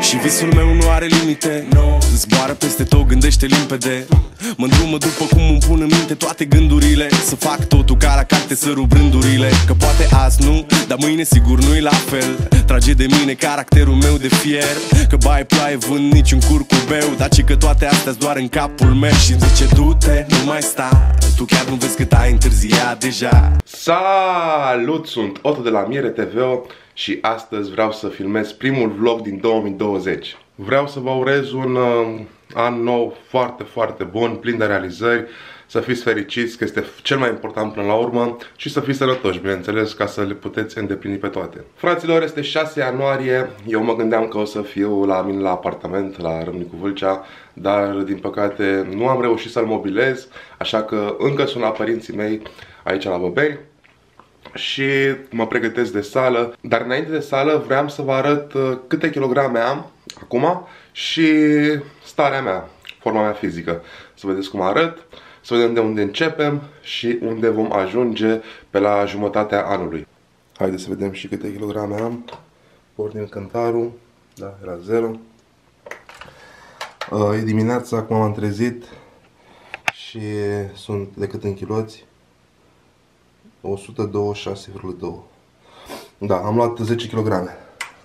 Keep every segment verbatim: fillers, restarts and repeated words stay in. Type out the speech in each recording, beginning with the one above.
Și visul meu nu are limite, no. Zboară peste tot, gândește limpede. Mă îndrumă după cum îmi pun în minte toate gândurile. Să fac totul ca la carte, să rup rândurile. Că poate azi nu, dar mâine sigur nu-i la fel. Trage de mine caracterul meu de fier. Că bai ploaie vând niciun curcubeu. Dar ci că toate astea-s doar în capul meu. Și-mi zice du-te, nu mai sta. Tu chiar nu vezi cât ai întârziat deja. Salut, sunt Otto de la Miere T V și astăzi vreau să filmez primul vlog din două mii douăzeci. Vreau să vă urez un uh, an nou foarte, foarte bun, plin de realizări. Să fiți fericiți, că este cel mai important până la urmă. Și să fiți sănătoși, bineînțeles, ca să le puteți îndeplini pe toate. Fraților, este șase ianuarie. Eu mă gândeam că o să fiu la mine la apartament, la Râmnicu Vâlcea, dar din păcate nu am reușit să-l mobilez. Așa că încă sunt la părinții mei aici la Băbeni și mă pregătesc de sală. Dar înainte de sală vreau să vă arăt câte kilograme am acum și starea mea, forma mea fizică. Să vedeți cum arăt, să vedem de unde începem și unde vom ajunge pe la jumătatea anului. Haideți să vedem și câte kilograme am. Pornim cântarul, da, era zero. E dimineața, acum m-am trezit și sunt decât în kiloți o sută douăzeci și șase virgulă doi. Da, am luat zece kilograme.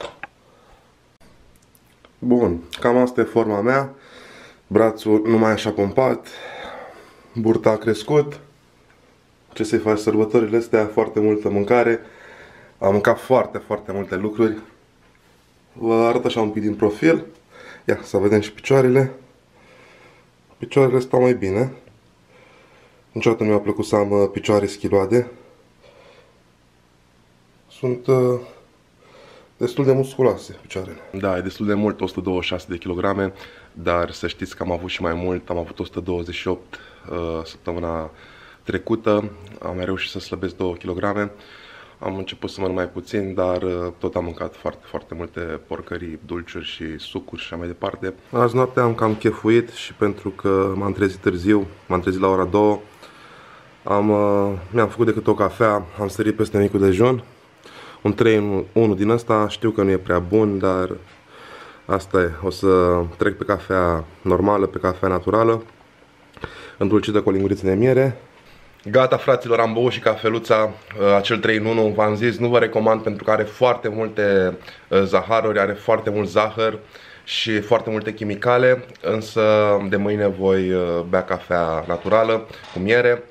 Bun, cam asta e forma mea. Brațul nu mai așa pompat, burta a crescut. Ce să-i faci, sărbătorile astea, foarte multă mâncare. Am mâncat foarte, foarte multe lucruri. Vă arăt așa un pic din profil. Ia, să vedem și picioarele. Picioarele stau mai bine. Niciodată nu mi-a plăcut să am picioare schiloade. Sunt uh, destul de musculoase picioarele. Da, e destul de mult, o sută douăzeci și șase de kilograme. Dar să știți că am avut și mai mult. Am avut o sută douăzeci și opt uh, săptămâna trecută. Am mai reușit să slăbesc două kilograme. Am început să mănânc mai puțin, dar tot am mâncat foarte, foarte multe porcării, dulciuri și sucuri și așa mai departe. Azi noaptea am cam chefuit și pentru că m-am trezit târziu, m-am trezit la ora două, am, mi-am făcut decât o cafea, am sărit peste micul dejun. Un trei în unu din ăsta, știu că nu e prea bun, dar asta e. O să trec pe cafea normală, pe cafea naturală, îndulcită cu o linguriță de miere. Gata, fraților, am băut și cafeluța, acel trei în unu, v-am zis, nu vă recomand pentru că are foarte multe zaharuri, are foarte mult zahăr și foarte multe chimicale, însă de mâine voi bea cafea naturală cu miere.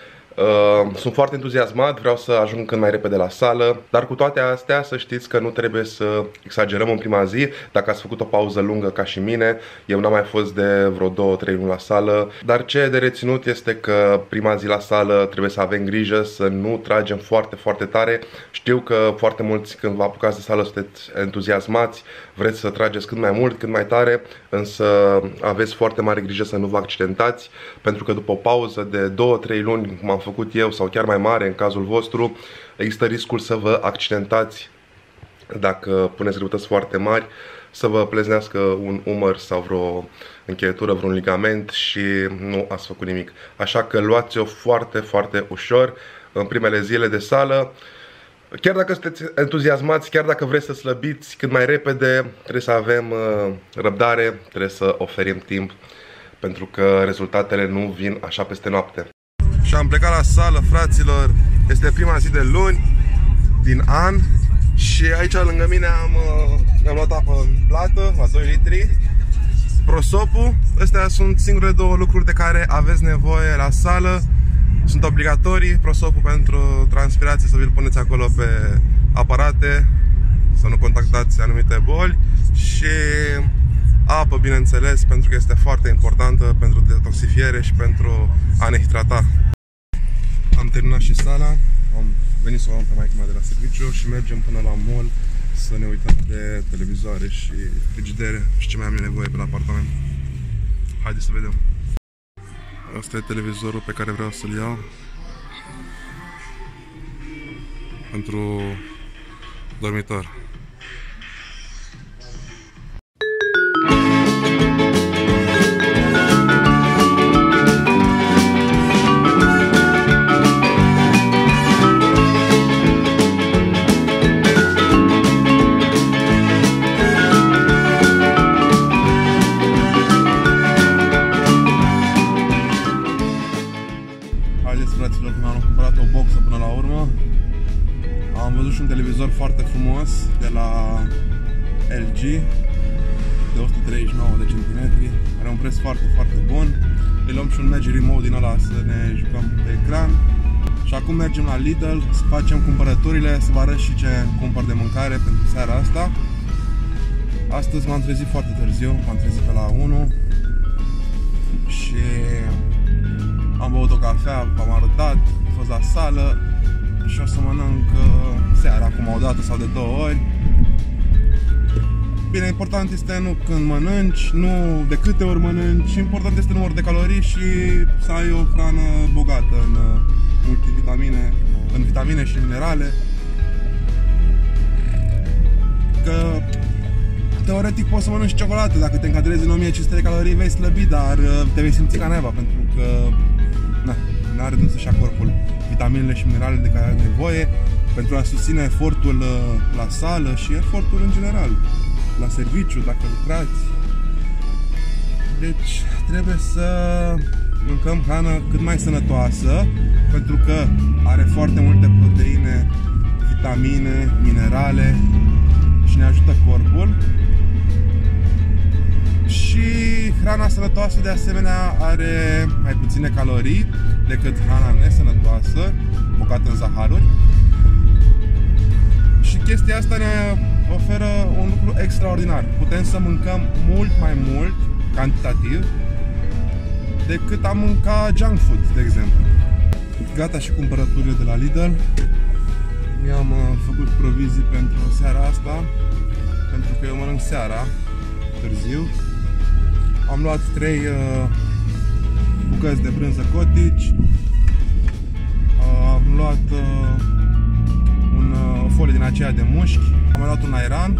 Sunt foarte entuziasmat, vreau să ajung cât mai repede la sală, dar cu toate astea să știți că nu trebuie să exagerăm în prima zi. Dacă ați făcut o pauză lungă ca și mine, eu n-am mai fost de vreo două trei luni la sală, dar ce e de reținut este că prima zi la sală trebuie să avem grijă să nu tragem foarte, foarte tare. Știu că foarte mulți când vă apucați de sală sunteți entuziasmați, vreți să trageți cât mai mult, cât mai tare, însă aveți foarte mare grijă să nu vă accidentați, pentru că după o pauză de două trei luni, cum am făcut eu, sau chiar mai mare în cazul vostru, există riscul să vă accidentați dacă puneți greutăți foarte mari, să vă pleznească un umăr sau vreo încheietură, vreun ligament și nu ați făcut nimic. Așa că luați-o foarte, foarte ușor în primele zile de sală. Chiar dacă sunteți entuziasmați, chiar dacă vreți să slăbiți cât mai repede, trebuie să avem uh, răbdare, trebuie să oferim timp, pentru că rezultatele nu vin așa peste noapte. Și am plecat la sală, fraților. Este prima zi de luni din an și aici lângă mine am, am luat apă în plată, la doi litri. Prosopul, astea sunt singurele două lucruri de care aveți nevoie la sală. Sunt obligatorii, prosopul pentru transpirație, să vi-l puneți acolo pe aparate, să nu contactați anumite boli, și apă, bineînțeles, pentru că este foarte importantă pentru detoxifiere și pentru a ne hidrata. Am terminat și sala, am venit să o luăm pe maică mea de la serviciu și mergem până la mall să ne uităm de televizoare și frigidere și ce mai am nevoie pe la apartament. Haideți să vedem. Asta e televizorul pe care vreau să-l iau pentru dormitor. L G de o sută treizeci și nouă de centimetri. Are un preț foarte, foarte bun. Îi luăm și un Magic Remote din ăla să ne jucăm pe ecran. Și acum mergem la Lidl să facem cumpărăturile, să vă arăt și ce cumpăr de mâncare pentru seara asta. Astăzi m-am trezit foarte târziu, m-am trezit pe la unu și am băut o cafea, m-am arătat, am fost la sală și o să mănânc seara, acum o dată sau de două ori. Bine, important este nu când mănânci, nu de câte ori mănânci, important este numărul de calorii și să ai o hrană bogată în multivitamine, în vitamine și minerale. Că teoretic poți să mănânci ciocolată, dacă te încadrezi în o mie cinci sute de calorii vei slăbi, dar te vei simți ca neva, pentru că na, n-are de să-și ia corpul vitaminele și mineralele de care are nevoie pentru a susține efortul la sală și efortul în general, la serviciu, dacă lucrați. Deci trebuie să mâncăm hrană cât mai sănătoasă, pentru că are foarte multe proteine, vitamine, minerale și ne ajută corpul. Și hrana sănătoasă de asemenea are mai puține calorii decât hrana nesănătoasă, bogată în zaharuri. Și chestia asta ne oferă un lucru extraordinar. Putem să mâncăm mult mai mult, cantitativ, decât am mânca junk food, de exemplu. Gata și cumpărăturile de la Lidl. Mi-am făcut provizii pentru seara asta, pentru că eu mănânc seara, târziu. Am luat trei uh, bucăți de brânză cottage. Uh, am luat uh, un, uh, o folie din aceea de mușchi. Am luat un airan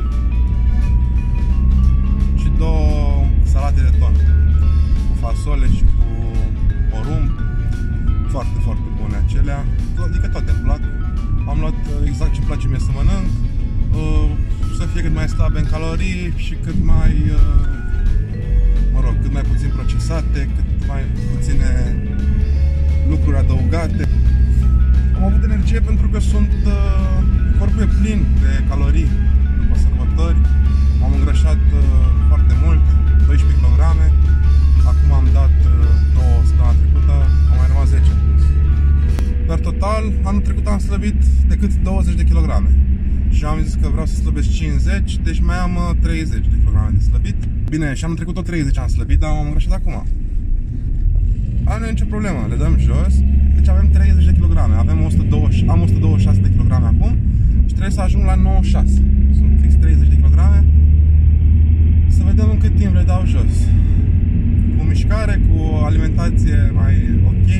și două salate de ton cu fasole și cu porumb. Foarte, foarte bune acelea. Adică toate îmi plac. Am luat exact ce-mi place mie să mănânc. Uh, să fie cât mai slabe în calorii și cât mai uh, mă rog, cât mai puțin procesate, cât mai puține lucruri adăugate. Am avut energie pentru că sunt uh, corpul e plin de calorii după sărbători. M-am îngrășat uh, foarte mult, doisprezece kilograme. Acum am dat uh, nouă săptămâna trecută, am mai rămas zece. Per total, anul trecut am slăbit decât douăzeci de kilograme. Și am zis că vreau să slăbesc cincizeci, deci mai am treizeci de kilograme de slăbit. Bine, și anul trecut tot treizeci am slăbit, dar m-am îngrășat acum. Nu e nicio problemă, le dăm jos. Deci avem treizeci de kilograme, avem o sută douăzeci, am o sută douăzeci și șase de kilograme acum și trebuie să ajung la nouăzeci și șase. Sunt fix treizeci de kilograme. Să vedem în cât timp le dau jos. Cu mișcare, cu alimentație mai ok.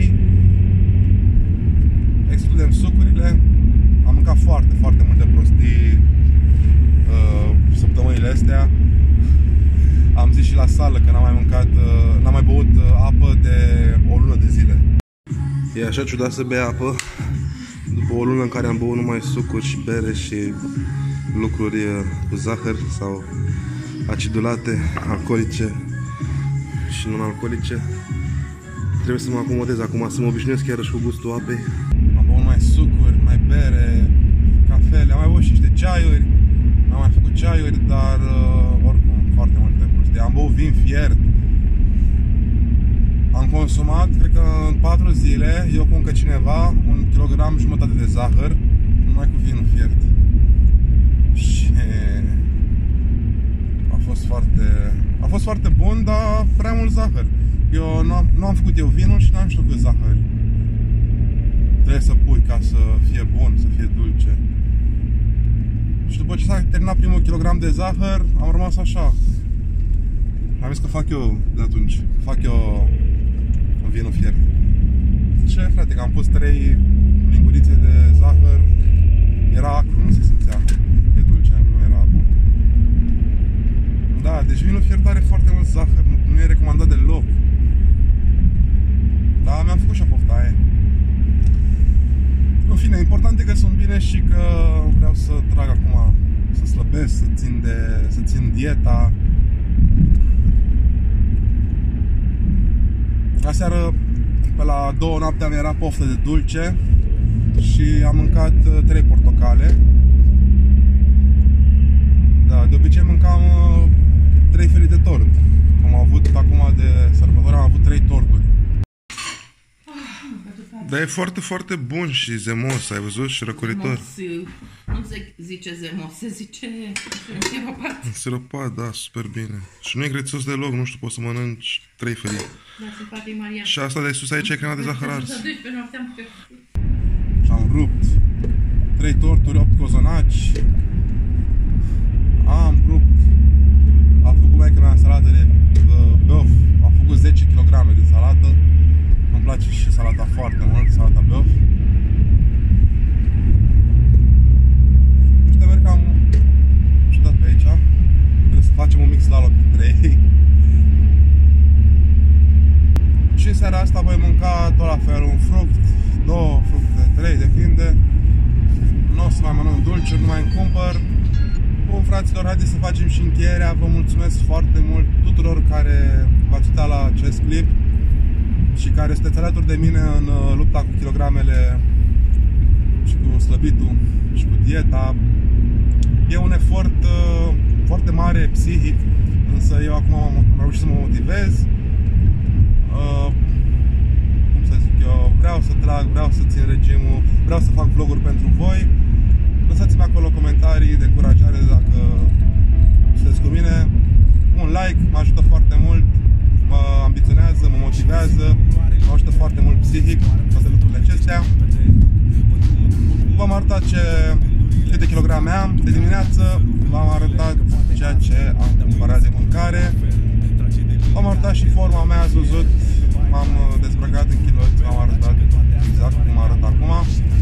Excludem sucurile. Am mâncat foarte, foarte multe prostii uh, săptămânile astea. Am zis și la sală că n-am mai mâncat, uh, n-am mai băut uh, apă de o lună de zile. E așa ciudat să bei apă după o lună în care am băut numai sucuri și bere și lucruri uh, cu zahăr sau acidulate, alcoolice și non-alcoolice. Trebuie să mă acomodez acum, să mă obișnuiesc chiar cu gustul apei. Am băut mai sucuri, mai bere, cafele, am mai băut și niște ceaiuri. N-am mai făcut ceaiuri, dar uh, oricum, foarte multe prostii. Am băut vin fiert. Am consumat, cred că în patru zile, eu cu încă cineva, un kilogram jumătate de zahăr, numai cu vinul fiert. Și a fost foarte, a fost foarte bun, dar prea mult zahăr. Eu nu am, nu am făcut eu vinul și n-am știut cât zahăr trebuie să pui ca să fie bun, să fie dulce. Și după ce s-a terminat primul kilogram de zahăr, am rămas așa. Am zis că fac eu de atunci, fac eu vinul fiert. Ce frate, că am pus trei lingurițe de zahăr, era acru, nu se simțea de dulce, nu era bun. Da, deci vinul fiert are foarte mult zahăr, nu, nu e recomandat deloc. Da, mi-am făcut și-o pofta aia. În fine, important e că sunt bine și că vreau să trag acum, să slăbesc, să țin, de, să țin dieta. Aseară, pe la două noaptea, mi era poftă de dulce și am mâncat trei portocale. Da, de obicei mâncam Dar e foarte, foarte bun și zemos, ai văzut? Și răcoritor. Nu se zice zemos, se zice siropat. Siropat, da, super bine. Și nu e grețos deloc, nu știu, poți să mănânci trei felii. Da, se face Maria. Și asta de sus aici e crema de zahăr ars. Și am rupt trei torturi, opt cozonaci. Am rupt. Am făcut maică mea salată de uh, băf. Am făcut zece kilograme de salată. Îmi place și salata foarte mult, salata băf. Și te merg cam ciudat pe aici. Trebuie să facem un mix slalom pe trei. Și în seara asta voi mânca tot la fel un fruct, două fructe, trei, depinde. Nu o să mai mănânc dulciuri, nu mai îmi cumpăr. Bun, fraților, haideți să facem și încheierea. Vă mulțumesc foarte mult tuturor care v-ați uitat la acest clip și care sunteți alături de mine în lupta cu kilogramele și cu slăbitul și cu dieta. E un efort uh, foarte mare psihic, însă eu acum am reușit să mă motivez. Uh, cum să zic eu, vreau să trag, vreau să țin regimul, vreau să fac vloguri pentru voi. Lăsați-mi acolo comentarii de încurajare dacă sunteți cu mine. Un like mă ajută foarte mult, mă ambiționează, mă motivează, mă ajută foarte mult psihic, toate lucrurile acestea. V-am arătat ce, câte kilograme am de dimineață, v-am arătat ceea ce am cumpărat de mâncare. V-am arătat și forma mea, ați văzut, m-am dezbrăcat în kiloți, v-am arătat exact cum arăt acum.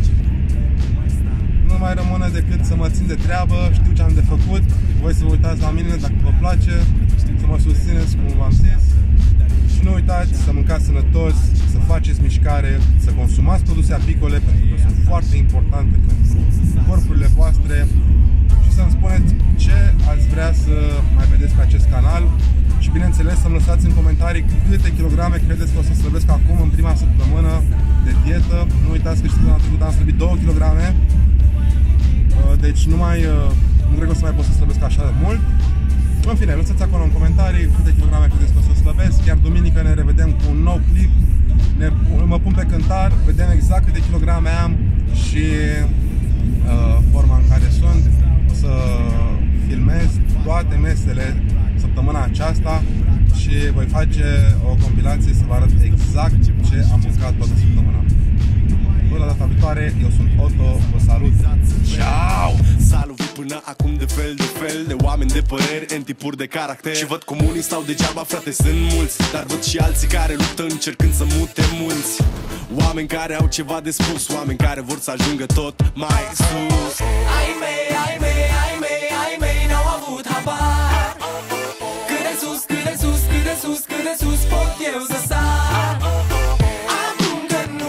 Nu mai rămâne decât să mă țin de treabă, știu ce am de făcut, voi să vă uitați la mine dacă vă place, să mă susțineți cum v-am zis. Și nu uitați să mâncați sănătos, să faceți mișcare, să consumați produse apicole pentru că sunt foarte importante pentru corpurile voastre. Și să-mi spuneți ce ați vrea să mai vedeți pe acest canal. Și bineînțeles să-mi lăsați în comentarii câte kilograme credeți că o să slăbesc acum în prima săptămână de dietă. Nu uitați că și săptămâna trecută am slăbit două kilograme. Deci nu mai, nu cred că o să mai pot să slăbesc așa de mult. În fine, lăsați acolo în comentarii câte kilograme credeți că o să slăbesc. Iar duminică ne revedem cu un nou clip. Ne, mă pun pe cântar, vedem exact câte kilograme am și uh, forma în care sunt. O să filmez toate mesele săptămâna aceasta și voi face o compilație să vă arăt exact ce am mâncat toată săptămâna. Până la data viitoare, eu sunt Otto, vă salut! Ciao! S-a lovit până acum de fel de fel de oameni de păreri, în tipuri de caracter. Și văd cum unii stau degeaba, frate, sunt mulți, dar văd și alții care luptă încercând să mute munți. Oameni care au ceva de spus, oameni care vor să ajungă tot mai sus. Ai mei, ai mei.